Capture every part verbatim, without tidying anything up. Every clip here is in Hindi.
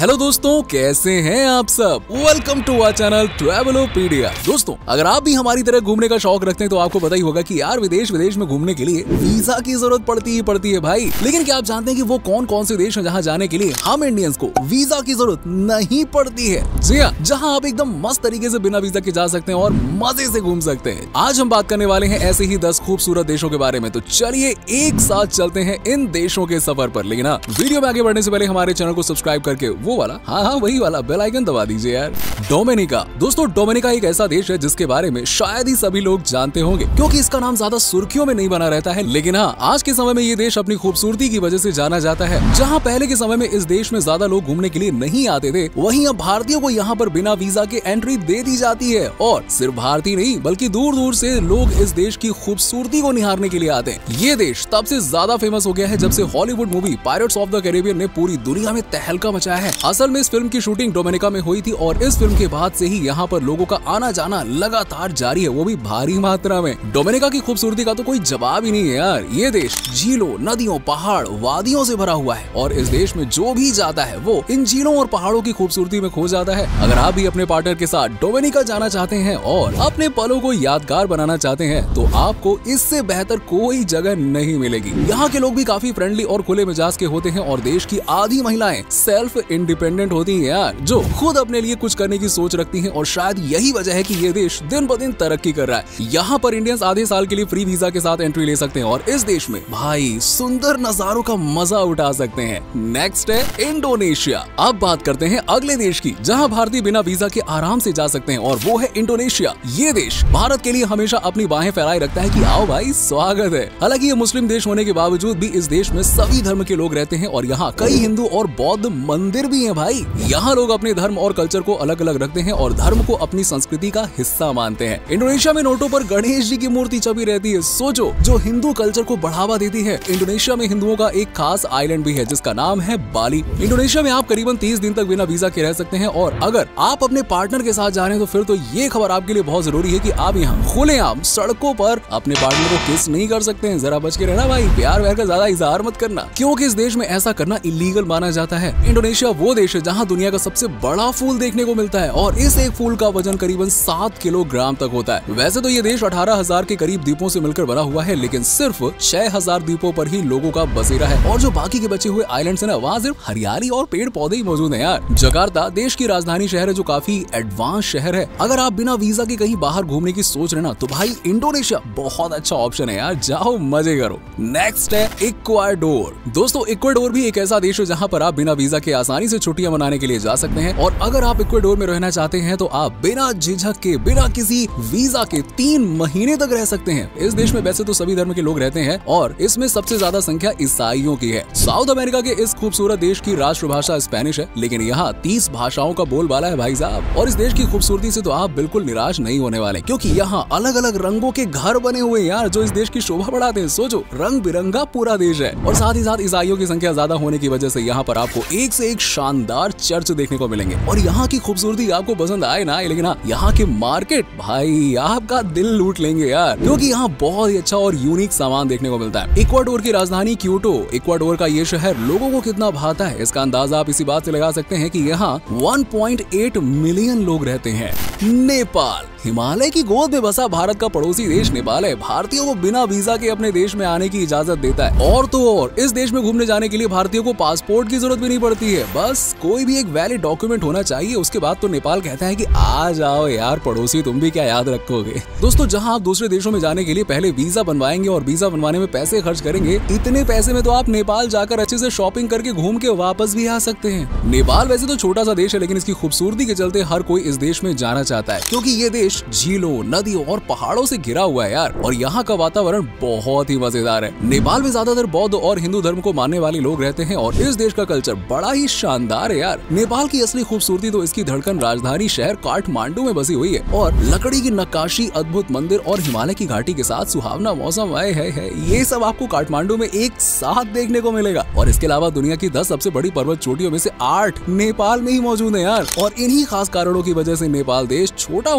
हेलो दोस्तों, कैसे हैं आप सब। Welcome to our channel Travelopedia. दोस्तों, अगर आप भी हमारी तरह घूमने का शौक रखते हैं तो आपको पता ही होगा कि यार विदेश विदेश में घूमने के लिए वीजा की जरूरत पड़ती ही पड़ती है भाई। लेकिन क्या आप जानते हैं कि वो कौन कौन से देश हैं जहां जाने के लिए हम इंडियंस को वीजा की जरूरत नहीं पड़ती है। जी हाँ, जहां आप एकदम मस्त तरीके से बिना वीजा के जा सकते हैं और मजे से घूम सकते हैं। आज हम बात करने वाले हैं ऐसे ही दस खूबसूरत देशों के बारे में। तो चलिए एक साथ चलते हैं इन देशों के सफर पर। लेकिन हाँ, वीडियो में आगे बढ़ने से पहले हमारे चैनल को सब्सक्राइब करके वो वाला हाँ हाँ वही वाला बेल आइकन दबा दीजिए यार। डोमिनिका। दोस्तों, डोमिनिका एक ऐसा देश है जिसके बारे में शायद ही सभी लोग जानते होंगे क्योंकि इसका नाम ज्यादा सुर्खियों में नहीं बना रहता है। लेकिन हाँ, आज के समय में ये देश अपनी खूबसूरती की वजह से जाना जाता है। जहाँ पहले के समय में इस देश में ज्यादा लोग घूमने के लिए नहीं आते थे, वहीं अब भारतीयों को यहाँ पर बिना वीजा के एंट्री दे दी जाती है। और सिर्फ भारतीय नहीं बल्कि दूर दूर से लोग इस देश की खूबसूरती को निहारने के लिए आते हैं। ये देश तब से ज्यादा फेमस हो गया है जब से Hollywood movie Pirates of the Caribbean ने पूरी दुनिया में तहलका मचाया है। असल में इस फिल्म की शूटिंग डोमिनिका में हुई थी और इस फिल्म के बाद से ही यहाँ पर लोगों का आना जाना लगातार जारी है, वो भी भारी मात्रा में। डोमिनिका की खूबसूरती का तो कोई जवाब ही नहीं है यार। ये देश झीलों, नदियों, पहाड़, वादियों से भरा हुआ है और इस देश में जो भी जाता है वो इन झीलों और पहाड़ों की खूबसूरती में खो जाता है। अगर आप भी अपने पार्टनर के साथ डोमिनिका जाना चाहते हैं और अपने पलों को यादगार बनाना चाहते हैं तो आपको इससे बेहतर कोई जगह नहीं मिलेगी। यहाँ के लोग भी काफी फ्रेंडली और खुले मिजाज के होते हैं और देश की आधी महिलाएं सेल्फ इंडिपेंडेंट होती हैं यार, जो खुद अपने लिए कुछ करने की सोच रखती हैं। और शायद यही वजह है कि ये देश दिन ब दिन तरक्की कर रहा है। यहाँ पर इंडियंस आधे साल के लिए फ्री वीजा के साथ एंट्री ले सकते हैं और इस देश में भाई सुंदर नजारों का मजा उठा सकते हैं। नेक्स्ट है इंडोनेशिया। अब बात करते हैं अगले देश की जहाँ भारतीय बिना वीजा के आराम से जा सकते हैं और वो है इंडोनेशिया। ये देश भारत के लिए हमेशा अपनी बाहें फैलाए रखता है कि आओ भाई स्वागत है। हालांकि ये मुस्लिम देश होने के बावजूद भी इस देश में सभी धर्म के लोग रहते हैं और यहाँ कई हिंदू और बौद्ध मंदिर भी हैं भाई। यहाँ लोग अपने धर्म और कल्चर को अलग अलग रखते हैं और धर्म को अपनी संस्कृति का हिस्सा मानते हैं। इंडोनेशिया में नोटों पर गणेश जी की मूर्ति छपी रहती है, सोचो, जो हिंदू कल्चर को बढ़ावा देती है। इंडोनेशिया में हिंदुओं का एक खास आइलैंड भी है जिसका नाम है बाली। इंडोनेशिया में आप करीबन तीस दिन तक बिना वीजा के रह सकते हैं और अगर आप अपने पार्टनर के साथ जा रहे हैं तो फिर तो ये खबर आपके लिए बहुत जरूरी है कि आप यहाँ खुलेआम सड़कों पर अपने पार्टनर को किस नहीं कर सकते हैं। जरा बच के रहना भाई, प्यार व्यार का ज्यादा इजहार मत करना क्योंकि इस देश में ऐसा करना इलीगल माना जाता है। इंडोनेशिया वो देश है जहाँ दुनिया का सबसे बड़ा फूल देखने को मिलता है और इस एक फूल का वजन करीबन सात किलोग्राम तक होता है। वैसे तो ये देश अठारह हजार के करीब द्वीपों से मिलकर बना हुआ है, लेकिन सिर्फ छह हजार द्वीपों पर ही लोगों का बसेरा है और जो बाकी के बचे हुए आइलैंड्स हैं ना, वहाँ सिर्फ हरियाली और पेड़ पौधे ही मौजूद हैं यार। जकार्ता देश की राजधानी शहर है जो काफी एडवांस शहर है। अगर आप बिना वीजा के कहीं बाहर घूमने की सोच रहे ना तो भाई इंडोनेशिया बहुत अच्छा ऑप्शन है यार, जाओ मजे करो। नेक्स्ट है इक्वाडोर। दोस्तों, इक्वाडोर भी एक ऐसा देश है जहाँ पर आप बिना वीजा के आसानी से छुट्टियां मनाने के लिए जा सकते हैं और अगर आप इक्वाडोर में रहना चाहते हैं तो आप बिना झिझक के, बिना किसी वीजा के तीन महीने तक रह सकते हैं। इस देश में वैसे तो सभी धर्म के लोग रहते हैं और इसमें सबसे ज्यादा संख्या ईसाइयों की है। साउथ अमेरिका के इस खूबसूरत देश की राष्ट्रभाषा स्पेनिश है, लेकिन यहाँ तीस भाषाओं का बोलबाला है भाई साहब। और इस देश की खूबसूरती से तो आप बिल्कुल निराश नहीं होने वाले क्योंकि यहाँ अलग अलग रंगों के घर बने हुए हैं यार, जो इस देश की शोभा बढ़ाते हैं। सोचो, रंग बिरंगा पूरा देश है और साथ ही साथ ईसाइयों की संख्या ज्यादा होने की वजह से यहाँ पर आपको एक से एक शानदार चर्च देखने को मिलेंगे। और यहाँ की खूबसूरती आपको पसंद आए ना आए, लेकिन हाँ, यहाँ के मार्केट भाई आपका दिल लूट लेंगे यार क्योंकि यहाँ बहुत ही अच्छा और यूनिक सामान देखने को मिलता है। इक्वाडोर की राजधानी क्यूटो, इक्वाडोर का ये शहर लोगों को कितना भाता है इसका अंदाजा आप इसी बात से लगा सकते हैं कि यहाँ एक पॉइंट आठ मिलियन लोग रहते हैं। नेपाल। हिमालय की गोद में बसा भारत का पड़ोसी देश नेपाल है। भारतीयों को बिना वीजा के अपने देश में आने की इजाजत देता है और तो और इस देश में घूमने जाने के लिए भारतीयों को पासपोर्ट की जरूरत भी नहीं पड़ती है, बस कोई भी एक वैलिड डॉक्यूमेंट होना चाहिए। उसके बाद तो नेपाल कहता है कि आ जाओ यार पड़ोसी, तुम भी क्या याद रखोगे। दोस्तों, जहां आप दूसरे देशों में जाने के लिए पहले वीजा बनवाएंगे और वीजा बनवाने में पैसे खर्च करेंगे, इतने पैसे में तो आप नेपाल जाकर अच्छे से शॉपिंग करके घूम के वापस भी आ सकते हैं। नेपाल वैसे तो छोटा सा देश है लेकिन इसकी खूबसूरती के चलते हर कोई इस देश में जाना चाहता है क्योंकि ये देश झीलों, नदियों और पहाड़ों से घिरा हुआ है यार और यहाँ का वातावरण बहुत ही मजेदार है। नेपाल में ज्यादातर बौद्ध और हिंदू धर्म को मानने वाले लोग रहते हैं और इस देश का कल्चर बड़ा ही शानदार है यार। नेपाल की असली खूबसूरती तो इसकी धड़कन राजधानी शहर काठमांडू में बसी हुई है और लकड़ी की नक्काशी, अद्भुत मंदिर और हिमालय की घाटी के साथ सुहावना मौसम आए है, है ये सब आपको काठमांडू में एक साथ देखने को मिलेगा। और इसके अलावा दुनिया की दस सबसे बड़ी पर्वत चोटियों में से आठ नेपाल में ही मौजूद है यार और इन्हीं खास कारणों की वजह से नेपाल देश छोटा होने के बावजूद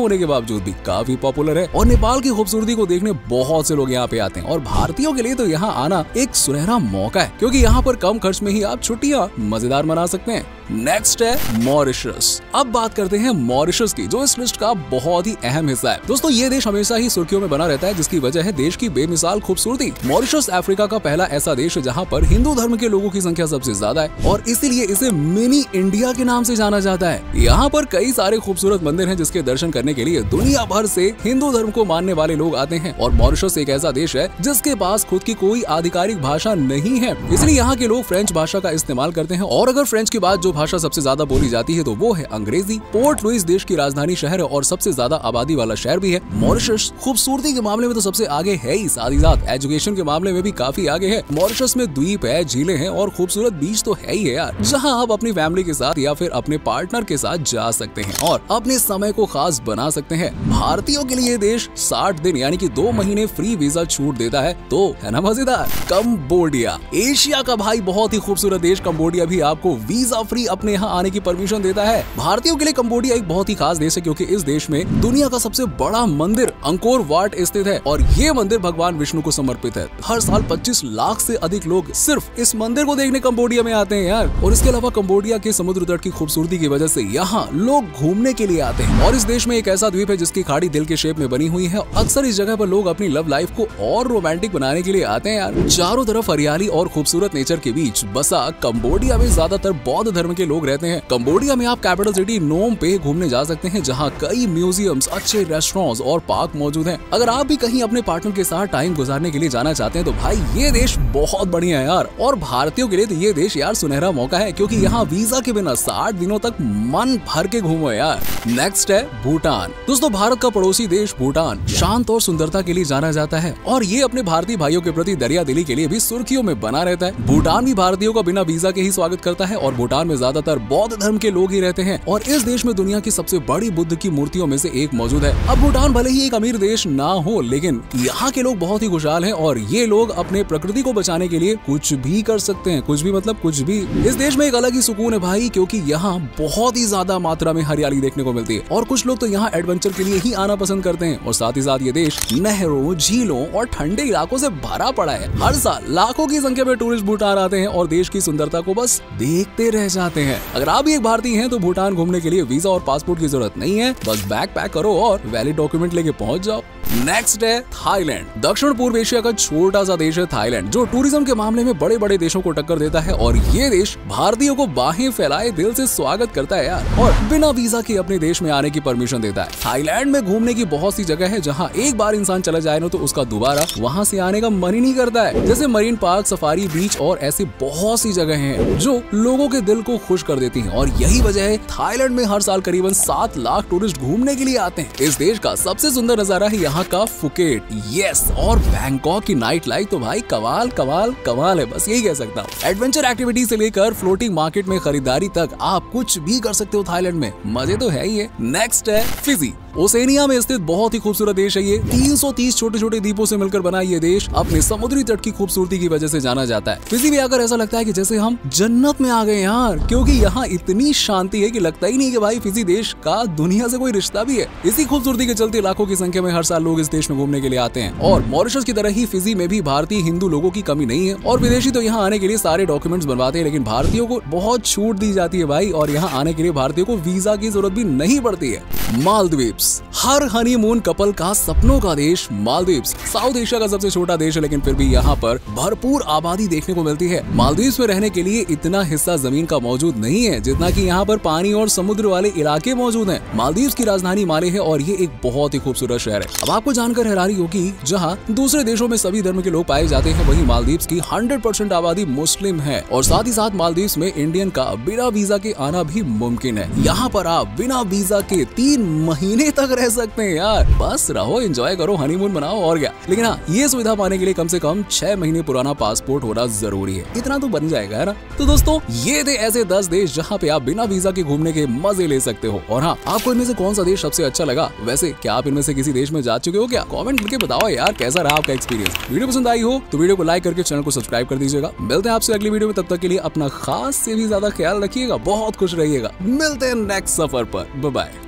बावजूद भी काफी पॉपुलर है और नेपाल की खूबसूरती को देखने बहुत से लोग यहाँ पे आते हैं और भारतीयों के लिए तो यहाँ आना एक सुनहरा मौका है क्योंकि यहाँ पर कम खर्च में ही आप छुट्टियाँ मजेदार मना सकते हैं। नेक्स्ट है मॉरिशस। अब बात करते हैं मॉरिशस की, जो इस लिस्ट का बहुत ही अहम हिस्सा है। दोस्तों ये देश हमेशा ही सुर्खियों में बना रहता है, जिसकी वजह है देश की बेमिसाल खूबसूरती। मॉरिशस अफ्रीका का पहला ऐसा देश है जहाँ पर हिंदू धर्म के लोगों की संख्या सबसे ज्यादा है और इसीलिए इसे मिनी इंडिया के नाम से जाना जाता है। यहाँ पर कई सारे खूबसूरत मंदिर हैं जिसके दर्शन करने के लिए दुनिया भर से हिंदू धर्म को मानने वाले लोग आते हैं और मॉरिशस एक ऐसा देश है जिसके पास खुद की कोई आधिकारिक भाषा नहीं है, इसलिए यहाँ के लोग फ्रेंच भाषा का इस्तेमाल करते हैं और अगर फ्रेंच के बाद जो भाषा सबसे ज्यादा बोली जाती है तो वो है अंग्रेजी। पोर्ट लुइस देश की राजधानी शहर है और सबसे ज्यादा आबादी वाला शहर भी है। मॉरिशस खूबसूरती के मामले में तो सबसे आगे है ही, साथ ही साथ एजुकेशन के मामले में भी काफी आगे है। मॉरिशस में द्वीप है, झीलें हैं और खूबसूरत बीच तो है ही है यार, जहाँ आप अपनी फैमिली के साथ या फिर अपने पार्टनर के साथ जा सकते हैं और अपने समय को खास बना सकते हैं। भारतीयों के लिए देश साठ दिन यानी कि दो महीने फ्री वीजा छूट देता है, तो है ना मजेदार। कंबोडिया, एशिया का भाई बहुत ही खूबसूरत देश कंबोडिया भी आपको वीजा फ्री अपने यहाँ आने की परमिशन देता है। भारतीयों के लिए कंबोडिया एक बहुत ही खास देश है क्योंकि इस देश में दुनिया का सबसे बड़ा मंदिर अंकोर वाट स्थित है और ये मंदिर भगवान विष्णु को समर्पित है। हर साल पच्चीस लाख से अधिक लोग सिर्फ इस मंदिर को देखने कंबोडिया में आते हैं यार। और इसके अलावा कंबोडिया के समुद्र तट की खूबसूरती की वजह से यहाँ लोग घूमने के लिए आते हैं और इस देश में एक ऐसा द्वीप है जिसकी खाड़ी दिल के शेप में बनी हुई है। अक्सर इस जगह पर लोग अपनी लव लाइफ को और रोमांटिक बनाने के लिए आते हैं यार। चारों तरफ हरियाली और खूबसूरत नेचर के बीच बसा कंबोडिया में ज्यादातर बौद्ध धर्म के लोग रहते हैं। कंबोडिया में आप कैपिटल सिटी नोम पे घूमने जा सकते हैं जहाँ कई म्यूजियम्स, अच्छे रेस्टोरेंट्स और पार्क मौजूद हैं। अगर आप भी कहीं अपने पार्टनर के साथ टाइम गुजारने के लिए जाना चाहते हैं तो भाई ये देश बहुत बढ़िया है यार। और भारतीयों के लिए तो ये देश यार सुनहरा मौका है क्योंकि यहाँ वीजा के बिना साठ दिनों तक मन भर के घूमो यार। नेक्स्ट है भूटान। दोस्तों भारत का पड़ोसी देश भूटान शांत और सुंदरता के लिए जाना जाता है और ये अपने भारतीय भाइयों के प्रति दरिया दिली के लिए भी सुर्खियों में बना रहता है। भूटान भी भारतीयों का बिना वीजा के ही स्वागत करता है और भूटान में ज्यादातर बौद्ध धर्म के लोग ही रहते हैं और इस देश में दुनिया की सबसे बड़ी बुद्ध की मूर्तियों में से एक मौजूद है। अब भूटान भले ही एक अमीर देश ना हो लेकिन यहाँ के लोग बहुत ही खुशहाल हैं और ये लोग अपने प्रकृति को बचाने के लिए कुछ भी कर सकते हैं। कुछ भी मतलब कुछ भी। इस देश में एक अलग ही सुकून है भाई क्योंकि यहाँ बहुत ही ज्यादा मात्रा में हरियाली देखने को मिलती है और कुछ लोग तो यहाँ एडवेंचर के लिए ही आना पसंद करते हैं। और साथ ही साथ ये देश नहरों, झीलों और ठंडे इलाकों से भरा पड़ा है। हर साल लाखों की संख्या में टूरिस्ट भूटान आते हैं और देश की सुंदरता को बस देखते रह जाते हैं। अगर आप भी एक भारतीय हैं तो भूटान घूमने के लिए वीजा और पासपोर्ट की जरूरत नहीं है, बस बैग पैक करो और वैलिड डॉक्यूमेंट लेके पहुंच जाओ। नेक्स्ट है थाईलैंड। दक्षिण पूर्व एशिया का छोटा सा देश है थाईलैंड जो टूरिज्म के मामले में बड़े बड़े देशों को टक्कर देता है और ये देश भारतीयों को बाहें फैलाए दिल से स्वागत करता है यार और बिना वीजा के अपने देश में आने की परमिशन देता है। थाईलैंड में घूमने की बहुत सी जगह है जहाँ एक बार इंसान चला जाए ना तो उसका दोबारा वहाँ से आने का मन ही नहीं करता है, जैसे मरीन पार्क, सफारी, बीच और ऐसी बहुत सी जगह हैं जो लोगों के दिल को खुश कर देती हैं और यही वजह है थाईलैंड में हर साल करीबन सात लाख टूरिस्ट घूमने के लिए आते हैं। इस देश का सबसे सुंदर नजारा है यहाँ का फुकेट, यस, और बैंकॉक की नाइट लाइफ तो भाई कमाल कमाल कमाल है, बस यही कह सकता हूँ। एडवेंचर एक्टिविटी से लेकर फ्लोटिंग मार्केट में खरीदारी तक आप कुछ भी कर सकते हो थाईलैंड में, मजे तो है ही है। नेक्स्ट है फिजी। ओसेनिया में स्थित बहुत ही खूबसूरत देश है ये। तीन सौ तीस छोटे छोटे द्वीपों से मिलकर बना ये देश अपने समुद्री तट की खूबसूरती की वजह से जाना जाता है। फिजी में आकर ऐसा लगता है कि जैसे हम जन्नत में आ गए यार, क्योंकि यहाँ इतनी शांति है कि लगता ही नहीं कि भाई फिजी देश का दुनिया से कोई रिश्ता भी है। इसी खूबसूरती के चलते लाखों की संख्या में हर साल लोग इस देश में घूमने के लिए आते हैं और मॉरिशस की तरह ही फिजी में भी भारतीय हिंदू लोगों की कमी नहीं है और विदेशी तो यहाँ आने के लिए सारे डॉक्यूमेंट्स बनवाते हैं, लेकिन भारतीयों को बहुत छूट दी जाती है भाई और यहाँ आने के लिए भारतीयों को वीजा की जरूरत भी नहीं पड़ती है। मालदीव्स, हर हनीमून कपल का सपनों का देश मालदीव्स साउथ एशिया का सबसे छोटा देश है, लेकिन फिर भी यहाँ पर भरपूर आबादी देखने को मिलती है। मालदीव्स में रहने के लिए इतना हिस्सा जमीन का मौजूद नहीं है जितना कि यहाँ पर पानी और समुद्र वाले इलाके मौजूद हैं। मालदीव्स की राजधानी माले है और ये एक बहुत ही खूबसूरत शहर है। अब आपको जानकर हैरानी होगी, जहाँ दूसरे देशों में सभी धर्म के लोग पाए जाते हैं वहीं मालदीव्स की हंड्रेड परसेंट आबादी मुस्लिम है और साथ ही साथ मालदीव्स में इंडियन का बिना वीजा के आना भी मुमकिन है। यहाँ पर आप बिना वीजा के तीन महीने तक रह सकते हैं यार, बस रहो, एंजॉय करो, हनीमून मनाओ और क्या। लेकिन हाँ, ये सुविधा पाने के लिए कम से कम छह महीने पुराना पासपोर्ट होना जरूरी है, इतना तो बन जाएगा है ना। तो दोस्तों ये थे ऐसे दस देश जहाँ पे आप बिना वीजा के घूमने के मजे ले सकते हो। और हाँ, आपको इनमें से कौन सा देश सबसे अच्छा लगा? वैसे क्या आप इनमें से किसी देश में जा चुके हो क्या? कमेंट करके बताओ यार, कैसा रहा आपका एक्सपीरियंस। वीडियो पसंद आई हो तो वीडियो को लाइक करके चैनल को सब्सक्राइब कर दीजिएगा। मिलते हैं आपसे अगली वीडियो में, तब तक के लिए अपना खास से भी ज्यादा ख्याल रखिएगा, बहुत खुश रहिएगा। मिलते हैं नेक्स्ट सफर पर, बाय बाय।